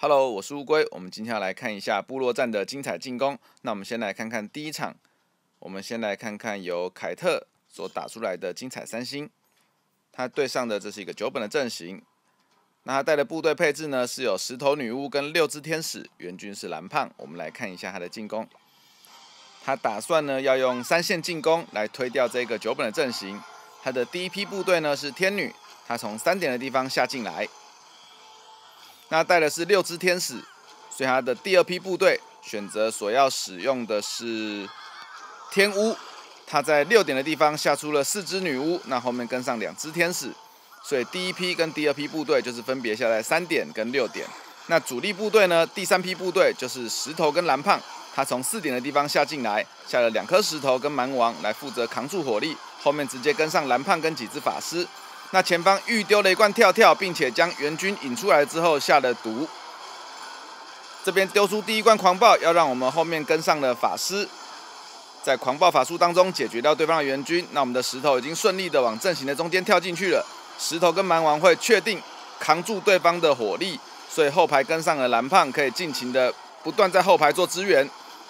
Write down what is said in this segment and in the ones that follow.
Hello， 我是乌龟。我们今天要来看一下部落战的精彩进攻。那我们先来看看第一场，我们先来看看由凯特所打出来的精彩三星。他对上的这是一个9本的阵型。那他带的部队配置呢是有10头女巫跟6只天使，援军是蓝胖。我们来看一下他的进攻。他打算呢要用3线进攻来推掉这个9本的阵型。他的第一批部队呢是天女，他从3点的地方下进来。那带的是6只天使，所以他的第2批部队选择所要使用的是天巫，他在6点的地方下出了4只女巫，那后面跟上2只天使，所以第1批跟第2批部队就是分别下在3点跟6点。那主力部队呢，第3批部队就是石头跟蓝胖，他从4点的地方下进来，下了2颗石头跟蛮王来负责扛住火力，后面直接跟上蓝胖跟几只法师。那前方预丢了一罐跳跳，并且将援军引出来之后下了毒。这边丢出第1罐狂暴，要让我们后面跟上的法师，在狂暴法术当中解决掉对方的援军。那我们的石头已经顺利的往阵型的中间跳进去了。石头跟蛮王会确定扛住对方的火力，所以后排跟上了蓝胖可以尽情的不断在后排做支援。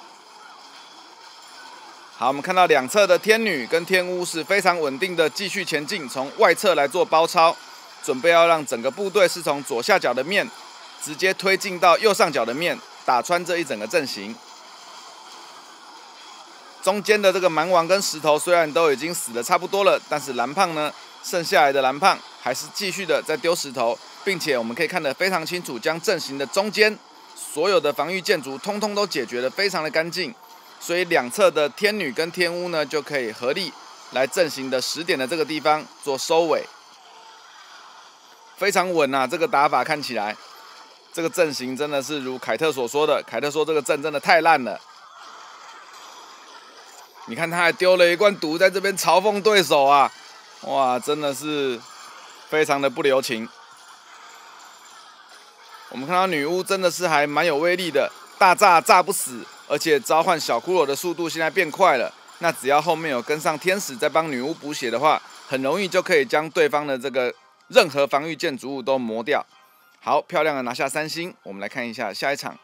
好，我们看到两侧的天女跟天巫是非常稳定的继续前进，从外侧来做包抄，准备要让整个部队是从左下角的面直接推进到右上角的面，打穿这一整个阵型。中间的这个蛮王跟石头虽然都已经死得差不多了，但是蓝胖呢，剩下来的蓝胖还是继续的在丢石头，并且我们可以看得非常清楚，将阵型的中间所有的防御建筑通通都解决得非常的干净。所以两侧的天女跟天巫呢，就可以合力来阵型的10点的这个地方做收尾，非常稳啊！这个打法看起来，这个阵型真的是如凯特所说的，凯特说这个阵真的太烂了。你看他还丢了一罐毒在这边嘲讽对手啊，哇，真的是非常的不留情。我们看到女巫真的是还蛮有威力的，大炸炸不死。而且召唤小骷髅的速度现在变快了，那只要后面有跟上天使在帮女巫补血的话，很容易就可以将对方的这个任何防御建筑物都磨掉。好，漂亮的拿下3星。我们来看一下下一场。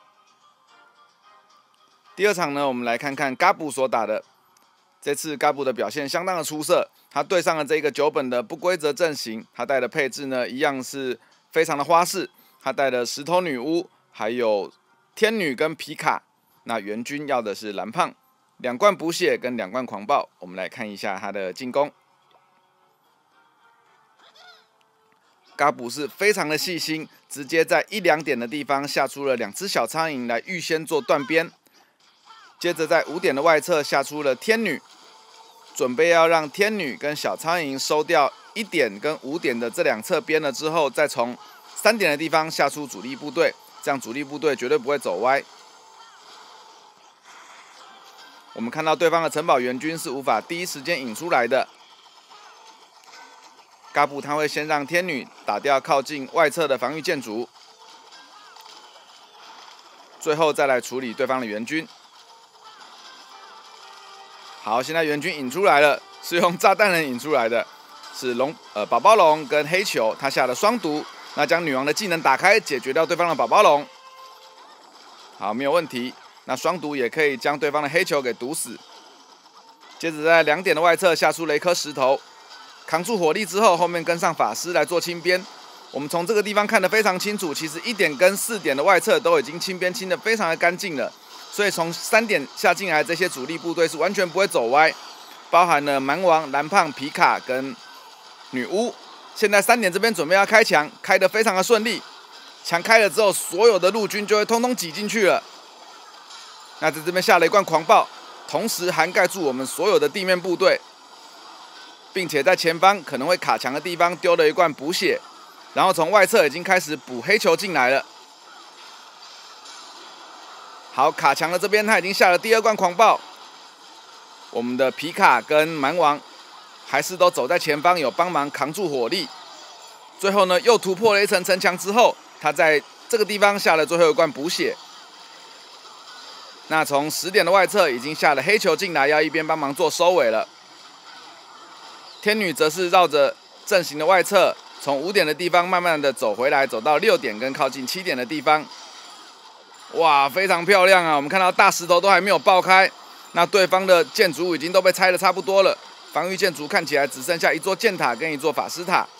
第2场呢，我们来看看嘎布所打的。这次嘎布的表现相当的出色，他对上了这个9本的不规则阵型，他带的配置呢一样是非常的花式，他带的石头女巫，还有天女跟皮卡。那援军要的是蓝胖，2罐补血跟2罐狂暴。我们来看一下他的进攻。嘎布是非常的细心，直接在1、2点的地方下出了2只小苍蝇来预先做断边，接着在5点的外侧下出了天女，准备要让天女跟小苍蝇收掉1点跟5点的这2侧边了之后，再从3点的地方下出主力部队，这样主力部队绝对不会走歪。我们看到对方的城堡援军是无法第一时间引出来的，嘎布他会先让天女打掉靠近外侧的防御建筑，最后再来处理对方的援军。好，现在援军引出来了，是用炸弹人引出来的，是宝宝龙跟黑球，他下了双毒，那将女王的技能打开，解决掉对方的宝宝龙。好，没有问题。那双毒也可以将对方的黑球给毒死。接着在2点的外侧下出了1颗石头，扛住火力之后，后面跟上法师来做清边。我们从这个地方看得非常清楚，其实1点跟4点的外侧都已经清边清得非常的干净了。所以从3点下进来这些主力部队是完全不会走歪，包含了蛮王、蓝胖、皮卡跟女巫。现在3点这边准备要开墙，开得非常的顺利。墙开了之后，所有的陆军就会通通挤进去了。那在这边下了一罐狂暴，同时涵盖住我们所有的地面部队，并且在前方可能会卡墙的地方丢了一罐补血，然后从外侧已经开始补黑球进来了。好，卡墙的这边他已经下了第2罐狂暴，我们的皮卡跟蛮王还是都走在前方，有帮忙扛住火力。最后呢，又突破了一层城墙之后，他在这个地方下了最后一罐补血。那从10点的外侧已经下了黑球进来，要一边帮忙做收尾了。天女则是绕着阵型的外侧，从5点的地方慢慢的走回来，走到6点跟靠近7点的地方， 哇，非常漂亮啊！我们看到大石头都还没有爆开，那对方的建筑物已经都被拆得差不多了，防御建筑看起来只剩下一座箭塔跟一座法师塔，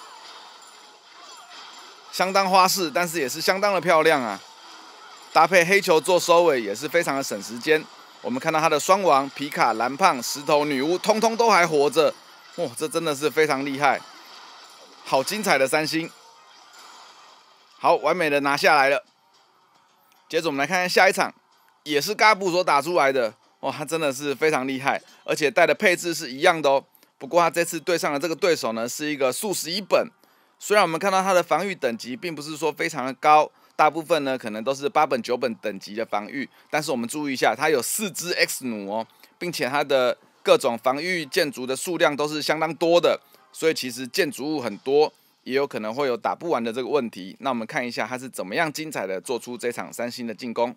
相当花式，但是也是相当的漂亮啊！搭配黑球做收尾也是非常的省时间。我们看到他的双王、皮卡、蓝胖、石头、女巫，通通都还活着，哇，这真的是非常厉害，好精彩的三星！好，完美的拿下来了。接着我们来看看下一场，也是嘎布所打出来的，哇，他真的是非常厉害，而且带的配置是一样的哦。不过他这次对上的这个对手呢，是一个速11本，虽然我们看到他的防御等级并不是说非常的高，大部分呢可能都是8本9本等级的防御，但是我们注意一下，他有4只 X 弩哦，并且他的各种防御建筑的数量都是相当多的，所以其实建筑物很多。也有可能会有打不完的这个问题。那我们看一下他是怎么样精彩的做出这场三星的进攻。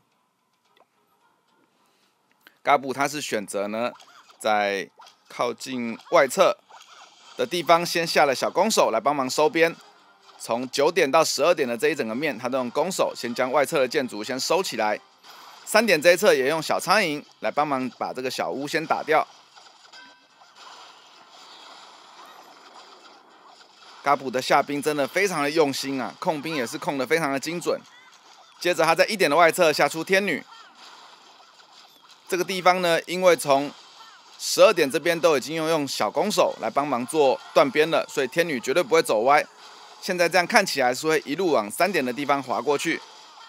嘎布他是选择呢，在靠近外侧的地方先下了小攻手来帮忙收边。从9点到12点的这一整个面，他都用攻手先将外侧的建筑先收起来。3点这一侧也用小苍蝇来帮忙把这个小屋先打掉。嘎布的下兵真的非常的用心啊，控兵也是控得非常的精准。接着他在1点的外侧下出天女，这个地方呢，因为从12点这边都已经用小攻手来帮忙做断边了，所以天女绝对不会走歪。现在这样看起来是会一路往3点的地方滑过去。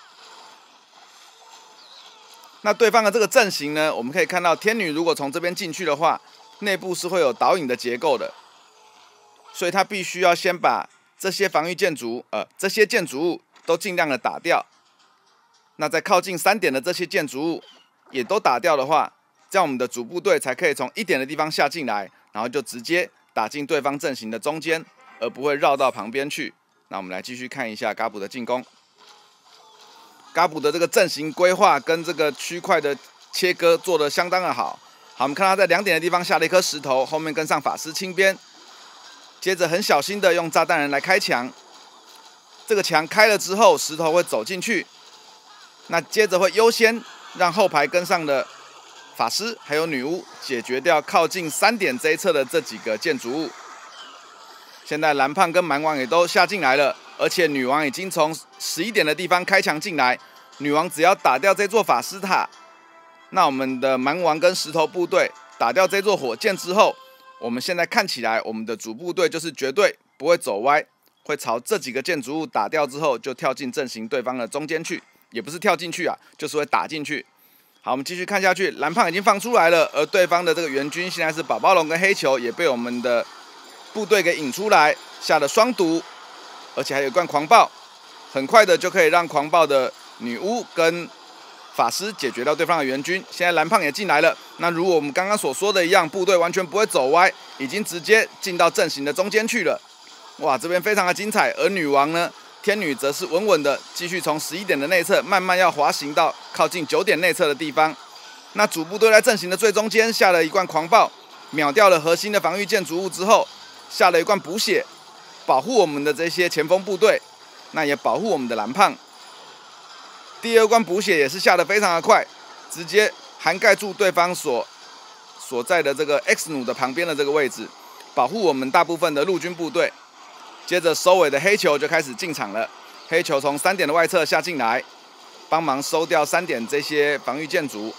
那对方的这个阵型呢，我们可以看到天女如果从这边进去的话，内部是会有导引的结构的。所以他必须要先把这些防御建筑，这些建筑物都尽量的打掉。那在靠近3点的这些建筑物也都打掉的话，这样我们的主部队才可以从1点的地方下进来，然后就直接打进对方阵型的中间，而不会绕到旁边去。那我们来继续看一下嘎布的进攻。嘎布的这个阵型规划跟这个区块的切割做得相当的好。好，我们看他在2点的地方下了一颗石头，后面跟上法师清边。接着很小心的用炸弹人来开墙，这个墙开了之后，石头会走进去。那接着会优先让后排跟上的法师还有女巫解决掉靠近3点这一侧的这几个建筑物。现在蓝胖跟蛮王也都下进来了，而且女王已经从11点的地方开墙进来。女王只要打掉这座法师塔，那我们的蛮王跟石头部队打掉这座火箭之后，我们现在看起来，我们的主部队就是绝对不会走歪，会朝这几个建筑物打掉之后，就跳进阵型对方的中间去，也不是跳进去啊，就是会打进去。好，我们继续看下去，蓝胖已经放出来了，而对方的这个援军现在是宝宝龙跟黑球，也被我们的部队给引出来，下了双毒，而且还有一罐狂暴，很快的就可以让狂暴的女巫跟法师解决掉对方的援军。现在蓝胖也进来了，那如果我们刚刚所说的一样，部队完全不会走歪，已经直接进到阵型的中间去了。哇，这边非常的精彩。而女王呢，天女则是稳稳的继续从11点的内侧慢慢要滑行到靠近9点内侧的地方。那主部队在阵型的最中间下了一罐狂暴，秒掉了核心的防御建筑物之后，下了一罐补血，保护我们的这些前锋部队，那也保护我们的蓝胖。第2关补血也是下得非常的快，直接涵盖住对方所在的这个 X 弩的旁边的这个位置，保护我们大部分的陆军部队。接着收尾的黑球就开始进场了，黑球从3点的外侧下进来，帮忙收掉3点这些防御建筑。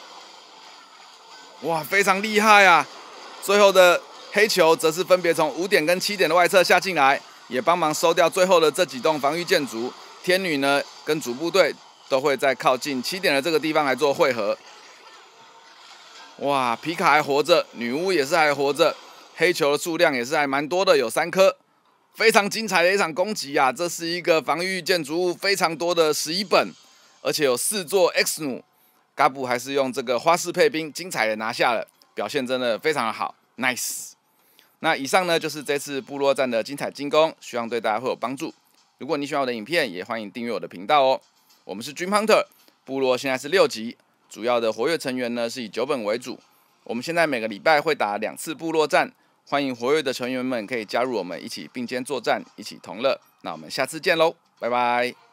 哇，非常厉害啊！最后的黑球则是分别从5点跟7点的外侧下进来，也帮忙收掉最后的这几栋防御建筑。天女呢跟主部队都会在靠近7点的这个地方来做汇合。哇，皮卡还活着，女巫也是还活着，黑球的数量也是还蛮多的，有3颗，非常精彩的一场攻击啊！这是一个防御建筑物非常多的11本，而且有4座 X 弩，嘎布还是用这个花式配兵，精彩的拿下了，表现真的非常的好 ，nice。那以上呢就是这次部落战的精彩进攻，希望对大家会有帮助。如果你喜欢我的影片，也欢迎订阅我的频道哦。我们是 Dream Hunter， 部落现在是6级，主要的活跃成员呢是以9本为主。我们现在每个礼拜会打2次部落战，欢迎活跃的成员们可以加入我们一起并肩作战，一起同乐。那我们下次见喽，拜拜。